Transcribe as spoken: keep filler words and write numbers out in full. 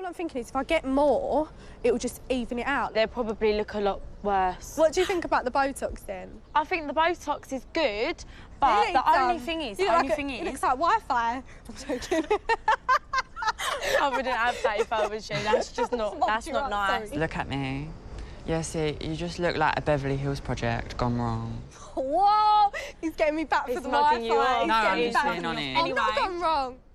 All I'm thinking is if I get more, it will just even it out. They'll probably look a lot worse. What do you think about the Botox then? I think the Botox is good, but Really? the only Um, thing is, you the look only like thing a, is... It looks like Wi-Fi. I'm joking. I wouldn't have that if I was you. That's just not, that's not nice. Sorry. Look at me. Yeah, see, you just look like a Beverly Hills project gone wrong. Whoa! He's getting me back He's for the mugging Wi-Fi. you off. He's No, getting I'm me just back. being honest. I've not Anyway. gone wrong.